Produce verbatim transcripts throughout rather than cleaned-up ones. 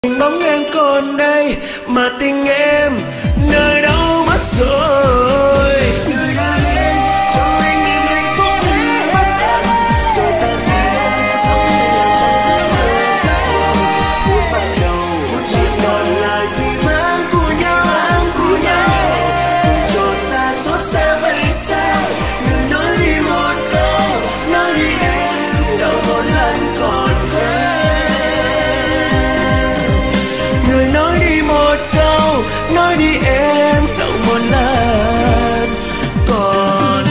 Hình bóng em còn đây mà tình em nơi đâu mất rồi. Người đã đến cho anh niềm hạnh phúc thế bất tận, rồi tan biến sống là trong giấc mơ dài. Phút ban đầu phút chỉ còn lại gì mang của nhau, của nhau cùng cho ta xót xa vậy sao. Người nói đi một câu, nói đi em đâu một lần còn hơn. Người nói đi một câu, nói đi em đâu một lần còn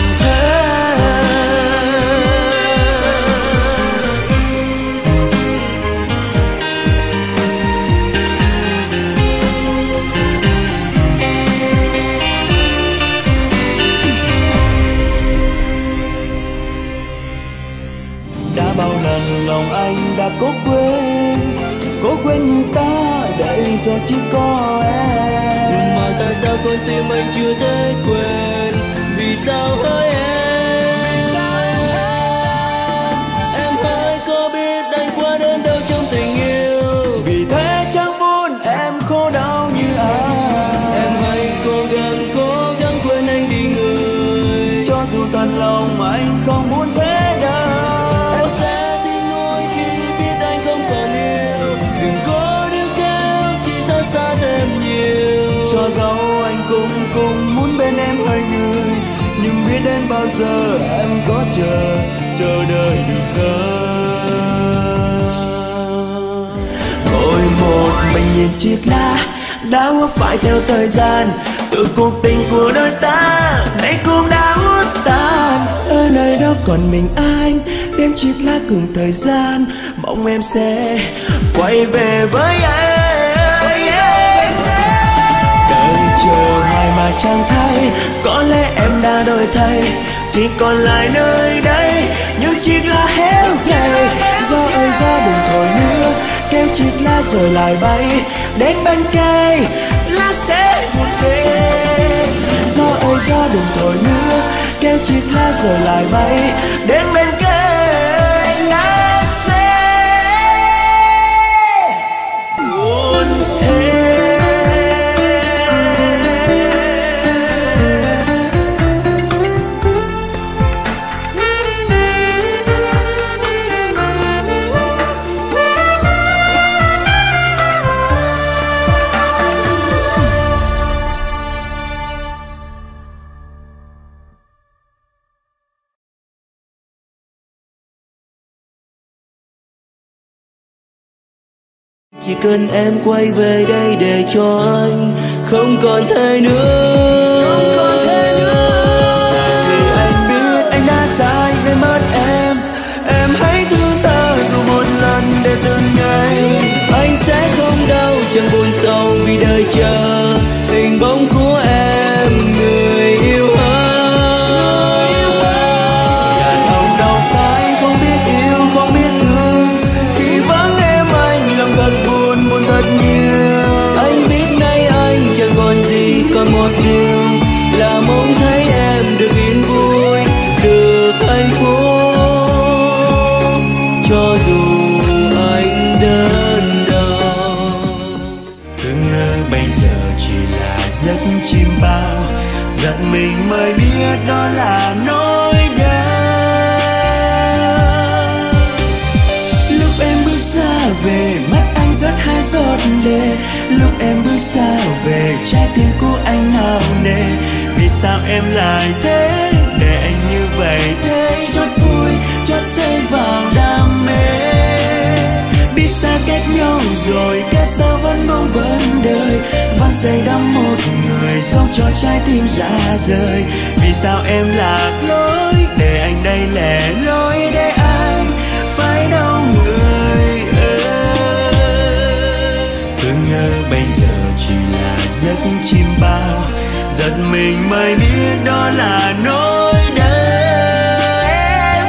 đã bao lần lòng anh đã cố quên, cố quên người ta để rồi chỉ có em. Nhưng mà tại sao con tim anh chưa thể quên? Vì sao hỡi em? Vì sao em? Em hỡi có biết anh qua đến đâu trong tình yêu? Vì thế chẳng muốn em khổ đau như ai. Em hãy cố gắng, cố gắng quên anh đi người. Cho dù tận lòng anh không muốn thế đâu. Em sẽ tin nuối khi biết anh không còn yêu. Đừng có níu kéo, chỉ xa xa thêm nhiều. Cho dẫu anh cũng cũng muốn bên em hơi người, nhưng biết đến bao giờ em có chờ, chờ đợi được không? Ngồi một mình nhìn chiếc lá đã hút phải theo thời gian, từ cuộc tình của đôi ta nay cũng đã hút tan. Ở nơi đó còn mình anh, đêm chiếc lá cùng thời gian, mong em sẽ quay về với anh. Chờ ngày mà chẳng thấy, có lẽ em đã đổi thay, chỉ còn lại nơi đây những chiếc lá héo thề. Gió ơi gió đừng thổi nữa, kéo chiếc lá rồi lại bay đến bên cây, lá sẽ vụt về. Gió ơi gió đừng thổi nữa, kéo chiếc lá rồi lại bay đến bên cây, lá sẽ vụt về. Chỉ cần em quay về đây để cho anh không còn thế nữa, không còn thế nữa. Giờ thì anh biết anh đã sai để mất em, em hãy thương ta dù một lần để từng ngày. Anh sẽ không đau chẳng buồn sâu vì đời chờ hình bóng của em, người yêu ơi. Đàn ông đâu phải không biết yêu, không biết thương, khi vắng em anh lòng thật buồn, buồn thật nhiều. Anh biết nay anh chẳng còn gì, còn một điều là mong thấy em được yên vui, được hạnh phúc, cho dù anh đơn đau. Cứ ngỡ bây giờ chỉ là giấc chim bao, giận mình mới biết đó là nỗi đau. Lúc em bước xa về, mắt anh rớt hai giọt lệ. Lúc em bước xa về, trái tim của anh nào nề. Vì sao em lại thế, để anh như vậy thế? Chót vui, chót say vào đam mê. Biết xa cách nhau rồi, cái sao vẫn mong vẫn đời, vẫn say đắm một người, sống cho trái tim ra rời. Vì sao em lạc lối, để anh đây lẻ loi, để anh phải đau người ơi. Cứ ngỡ bây giờ chỉ là giấc chim bao, giật mình mới biết đó là nỗi đau. Em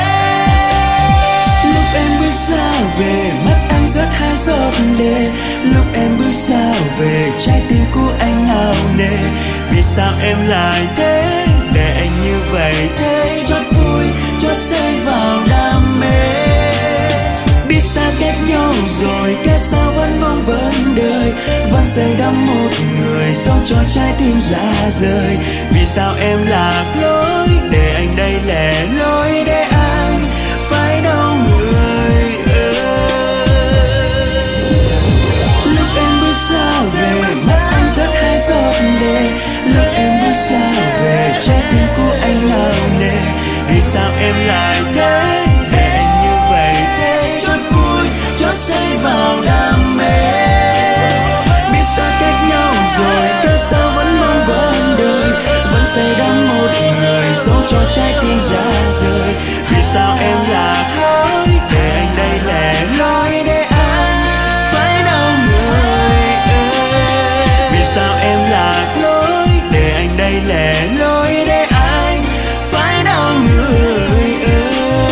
ơi, lúc em bước xa về, mắt anh rớt hai giọt lệ. Lúc em bước xa về, trái tim của anh nào nề. Vì sao em lại thế, để anh như vậy thế? Chót vui, chót say vào đam mê. Biết xa cách nhau rồi, cớ sao vẫn mong vẫn đợi, vẫn say đắm một người sống cho trái tim ra rời. Vì sao em lạc lối để anh đây lẻ loi, để anh phải đau người ơi. Lúc em bước xa về, mắt anh rớt hai giọt lệ. Lúc em bước xa về, trái tim của anh nào nề. Vì sao em lại thế, để anh như vậy thế, chót vui, chót say vào đam mê. Biết xa cách nhau rồi, cớ sao vẫn mong vẫn đợi, vẫn say đắm một người sống cho trái tim ra rời. Vì sao em lạc lối để anh đây lẻ loi, để anh phải đau người ơi. Vì sao em lạc lối để anh đây lẻ loi, để anh phải đau người ơi.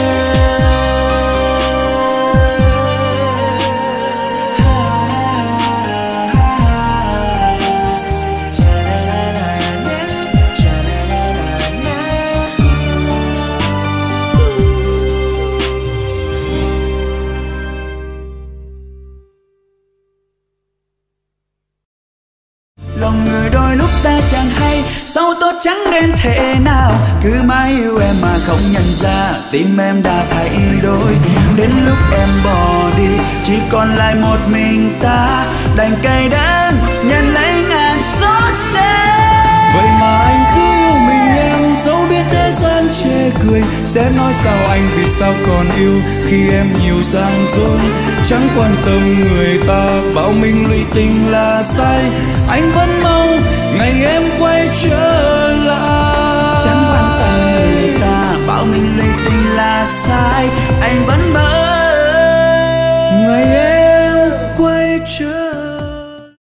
Lòng người đôi lúc ta chẳng hay, sau tốt trắng đen thế nào. Cứ mãi yêu em mà không nhận ra, tim em đã thay đổi. Đến lúc em bỏ đi, chỉ còn lại một mình ta, đành cay đắng nhận lấy ngàn xót xa. Vậy mà anh cứ yêu mình em, dẫu biết thế gian chê cười. Sẽ nói sao anh vì sao còn yêu, khi em nhiều gian dối. Chẳng quan tâm người ta bảo mình lụy tình là sai, anh vẫn mong ngày em quay trở lại. Chẳng quan tâm người ta bảo mình lụy tình là sai, anh vẫn mơ ngày em quay trở lại.